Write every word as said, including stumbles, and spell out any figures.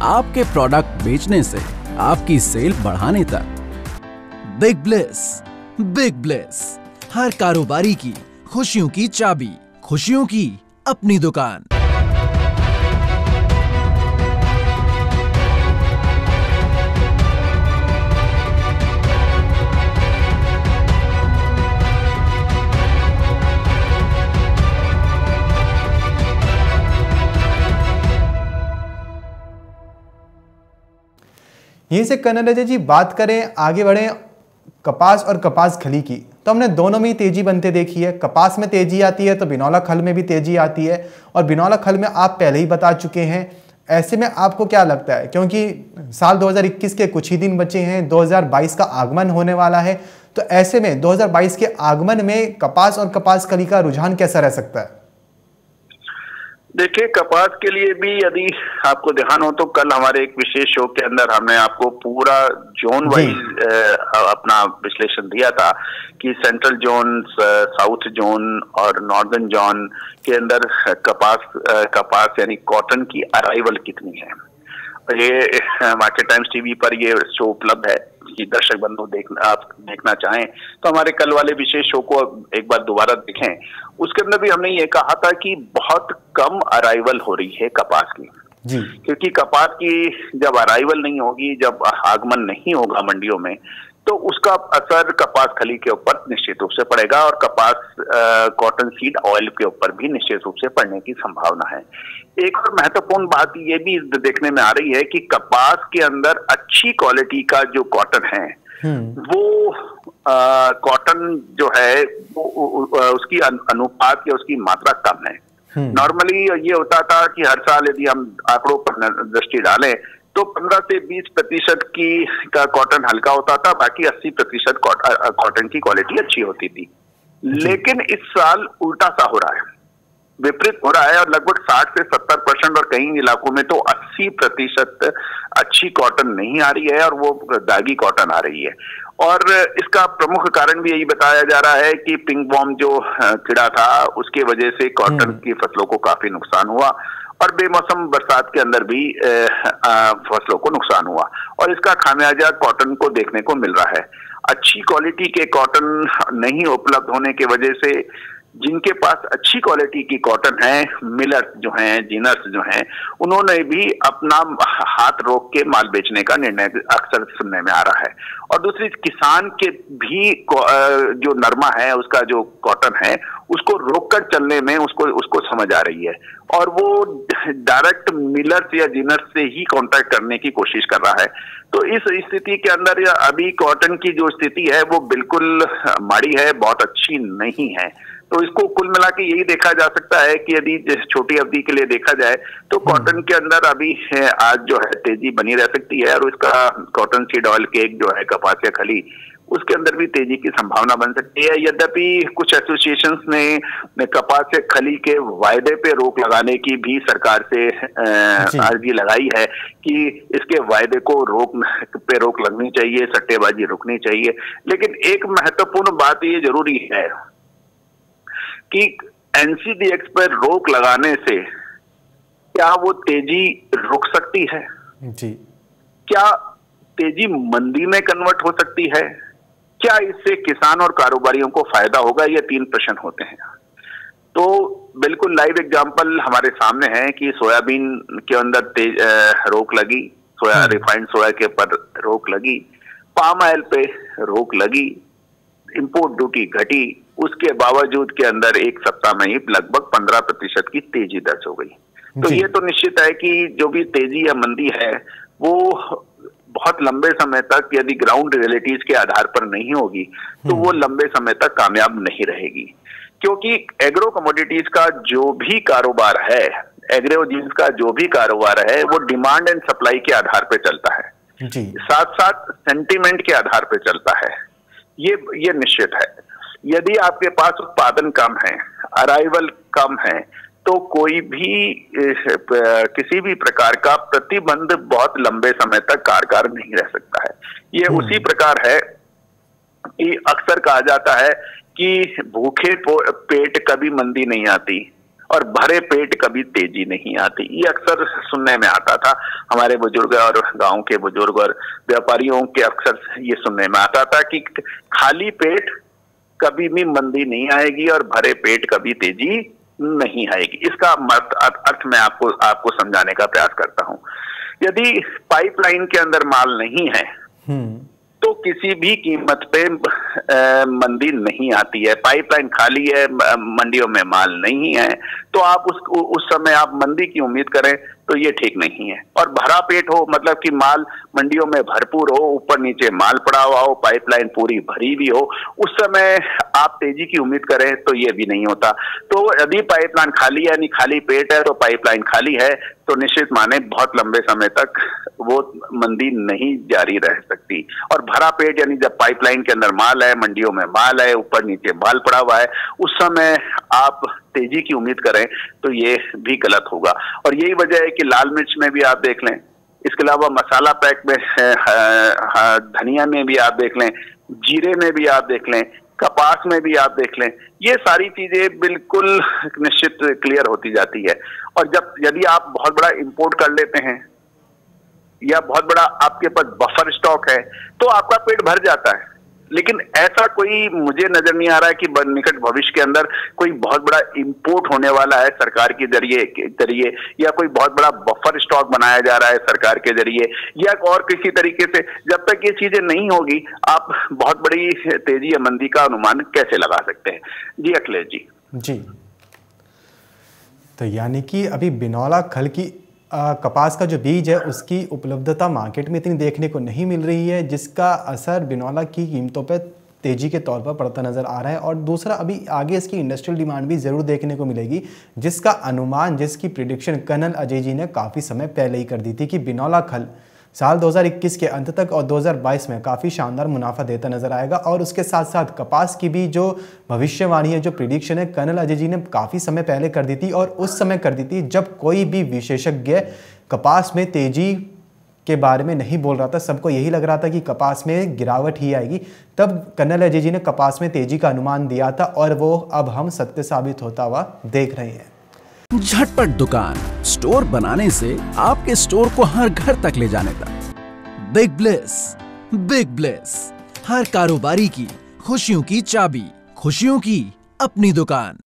आपके प्रोडक्ट बेचने से आपकी सेल बढ़ाने तक। बिग ब्लिस, बिग ब्लिस, हर कारोबारी की खुशियों की चाबी, खुशियों की अपनी दुकान। यहीं से कन्नड़ जी बात करें, आगे बढ़ें कपास और कपास खली की, तो हमने दोनों में ही तेजी बनते देखी है। कपास में तेजी आती है तो बिनौला खल में भी तेजी आती है, और बिनौला खल में आप पहले ही बता चुके हैं। ऐसे में आपको क्या लगता है, क्योंकि साल दो हज़ार इक्कीस के कुछ ही दिन बचे हैं, दो हज़ार बाईस का आगमन होने वाला है, तो ऐसे में दो हज़ार बाईस के आगमन में कपास और कपास खली का रुझान कैसा रह सकता है? देखिए, कपास के लिए भी यदि आपको ध्यान हो तो कल हमारे एक विशेष शो के अंदर हमने आपको पूरा जोन वाइज अपना विश्लेषण दिया था कि सेंट्रल जोन, साउथ जोन और नॉर्दर्न जोन के अंदर कपास कपास यानी कॉटन की अराइवल कितनी है। ये मार्केट टाइम्स टीवी पर ये शो उपलब्ध है कि दर्शक बंधु देखना आप देखना चाहें तो हमारे कल वाले विशेष शो को एक बार दोबारा देखें। उसके अंदर भी हमने ये कहा था कि बहुत कम अराइवल हो रही है कपास की जी। क्योंकि कपास की जब अराइवल नहीं होगी, जब आगमन नहीं होगा मंडियों में, तो उसका असर कपास खली के ऊपर निश्चित रूप से पड़ेगा और कपास कॉटन सीड ऑयल के ऊपर भी निश्चित रूप से पड़ने की संभावना है। एक और महत्वपूर्ण बात ये भी देखने में आ रही है कि कपास के अंदर अच्छी क्वालिटी का जो कॉटन है वो कॉटन जो है वो उसकी अनुपात या उसकी मात्रा कम है। नॉर्मली ये होता था कि हर साल यदि हम आंकड़ों पर दृष्टि डालें तो पंद्रह से बीस प्रतिशत की का कॉटन हल्का होता था, बाकी अस्सी प्रतिशत कॉटन की क्वालिटी अच्छी होती थी। लेकिन इस साल उल्टा सा हो रहा है, विपरीत हो रहा है, और लगभग साठ से सत्तर परसेंट और कई इलाकों में तो अस्सी प्रतिशत अच्छी कॉटन नहीं आ रही है और वो दागी कॉटन आ रही है। और इसका प्रमुख कारण भी यही बताया जा रहा है कि पिंक वॉर्म जो कीड़ा था उसके वजह से कॉटन की फसलों को काफी नुकसान हुआ और बेमौसम बरसात के अंदर भी फसलों को नुकसान हुआ, और इसका खामियाजा कॉटन को देखने को मिल रहा है। अच्छी क्वालिटी के कॉटन नहीं उपलब्ध होने की वजह से जिनके पास अच्छी क्वालिटी की कॉटन है, मिलर्स जो हैं, जीनर्स जो हैं, उन्होंने भी अपना हाथ रोक के माल बेचने का निर्णय अक्सर सुनने में आ रहा है। और दूसरी, किसान के भी जो नरमा है, उसका जो कॉटन है, उसको रोककर चलने में उसको उसको समझ आ रही है और वो डायरेक्ट मिलर्स या जीनर्स से ही कांटेक्ट करने की कोशिश कर रहा है। तो इस स्थिति के अंदर या अभी कॉटन की जो स्थिति है वो बिल्कुल माड़ी है, बहुत अच्छी नहीं है। तो इसको कुल मिला के यही देखा जा सकता है कि यदि छोटी अवधि के लिए देखा जाए तो कॉटन के अंदर अभी है, आज जो है तेजी बनी रह सकती है, और उसका कॉटन सीड ऑयल केक जो है कपास या खली, उसके अंदर भी तेजी की संभावना बन सकती है। यद्यपि कुछ एसोसिएशंस ने कपास या खली के वायदे पे रोक लगाने की भी सरकार से अर्जी लगाई है कि इसके वायदे को रोक पे रोक लगनी चाहिए, सट्टेबाजी रुकनी चाहिए। लेकिन एक महत्वपूर्ण बात ये जरूरी है कि एनसीडीएक्स पर रोक लगाने से क्या वो तेजी रुक सकती है जी? क्या तेजी मंदी में कन्वर्ट हो सकती है? क्या इससे किसान और कारोबारियों को फायदा होगा? ये तीन प्रश्न होते हैं। तो बिल्कुल लाइव एग्जांपल हमारे सामने है कि सोयाबीन के अंदर तेज रोक लगी, सोया रिफाइंड सोया के ऊपर रोक लगी, पाम ऑयल पे रोक लगी, इंपोर्ट ड्यूटी घटी, उसके बावजूद के अंदर एक सप्ताह में ही लगभग पंद्रह प्रतिशत की तेजी दर्ज हो गई। तो ये तो निश्चित है कि जो भी तेजी या मंदी है वो बहुत लंबे समय तक यदि ग्राउंड रियलिटीज के आधार पर नहीं होगी तो वो लंबे समय तक कामयाब नहीं रहेगी, क्योंकि एग्रो कमोडिटीज का जो भी कारोबार है, एग्रो जीन्स का जो भी कारोबार है, वो डिमांड एंड सप्लाई के आधार पर चलता है, साथ साथ सेंटीमेंट के आधार पर चलता है। ये ये निश्चित है। यदि आपके पास उत्पादन कम है, अराइवल कम है, तो कोई भी किसी भी प्रकार का प्रतिबंध बहुत लंबे समय तक कारगर नहीं रह सकता है। ये उसी प्रकार है कि अक्सर कहा जाता है कि भूखे पेट कभी मंदी नहीं आती, और भरे पेट कभी तेजी नहीं आती। ये अक्सर सुनने में आता था, हमारे बुजुर्ग और गांव के बुजुर्ग और व्यापारियों के अक्सर ये सुनने में आता था कि खाली पेट कभी भी मंदी नहीं आएगी और भरे पेट कभी तेजी नहीं आएगी। इसका अर्थ मैं आपको आपको समझाने का प्रयास करता हूं। यदि पाइपलाइन के अंदर माल नहीं है तो किसी भी कीमत पे आ, मंदी नहीं आती है। पाइपलाइन खाली है, मंडियों में माल नहीं है, तो आप उस उस समय आप मंदी की उम्मीद करें तो ये ठीक नहीं है। और भरा पेट हो मतलब कि माल मंडियों में भरपूर हो, ऊपर नीचे माल पड़ा हुआ हो, पाइपलाइन पूरी भरी भी हो, उस समय आप तेजी की उम्मीद करें तो ये भी नहीं होता। तो यदि पाइपलाइन खाली है यानी खाली पेट है, तो पाइपलाइन खाली है तो निश्चित माने बहुत लंबे समय तक वो मंदी नहीं जारी रह सकती। और भरा पेट यानी जब पाइपलाइन के अंदर माल है, मंडियों में माल है, ऊपर नीचे माल पड़ा हुआ है, उस समय आप तेजी की उम्मीद करें तो ये भी गलत होगा। और यही वजह है कि लाल मिर्च में भी आप देख लें, इसके अलावा मसाला पैक में, धनिया में भी आप देख लें, जीरे में भी आप देख लें, कपास में भी आप देख लें, ये सारी चीजें बिल्कुल निश्चित क्लियर होती जाती है। और जब यदि आप बहुत बड़ा इंपोर्ट कर लेते हैं या बहुत बड़ा आपके पास बफर स्टॉक है तो आपका पेट भर जाता है। लेकिन ऐसा कोई मुझे नजर नहीं आ रहा है कि निकट भविष्य के अंदर कोई बहुत बड़ा इंपोर्ट होने वाला है सरकार के जरिए जरिए या कोई बहुत बड़ा बफर स्टॉक बनाया जा रहा है सरकार के जरिए या और किसी तरीके से। जब तक ये चीजें नहीं होगी आप बहुत बड़ी तेजी या मंदी का अनुमान कैसे लगा सकते हैं? जी अखिलेश जी। जी, तो यानी कि अभी बिनौला खल की आ, कपास का जो बीज है उसकी उपलब्धता मार्केट में इतनी देखने को नहीं मिल रही है, जिसका असर बिनौला की कीमतों पर तेजी के तौर पर पड़ता नज़र आ रहा है। और दूसरा, अभी आगे इसकी इंडस्ट्रियल डिमांड भी ज़रूर देखने को मिलेगी, जिसका अनुमान, जिसकी प्रिडिक्शन कर्नल अजय जी ने काफ़ी समय पहले ही कर दी थी कि बिनौला खल साल दो हज़ार इक्कीस के अंत तक और दो हज़ार बाईस में काफ़ी शानदार मुनाफा देता नजर आएगा। और उसके साथ साथ कपास की भी जो भविष्यवाणी है, जो प्रिडिक्शन है, कर्नल अजय जी ने काफ़ी समय पहले कर दी थी। और उस समय कर दी थी जब कोई भी विशेषज्ञ कपास में तेजी के बारे में नहीं बोल रहा था, सबको यही लग रहा था कि कपास में गिरावट ही आएगी। तब कर्नल अजय जी ने कपास में तेजी का अनुमान दिया था और वो अब हम सत्य साबित होता हुआ देख रहे हैं। झटपट दुकान, स्टोर बनाने से आपके स्टोर को हर घर तक ले जाने तक। बिग ब्लेस, बिग ब्लेस, हर कारोबारी की खुशियों की चाबी, खुशियों की अपनी दुकान।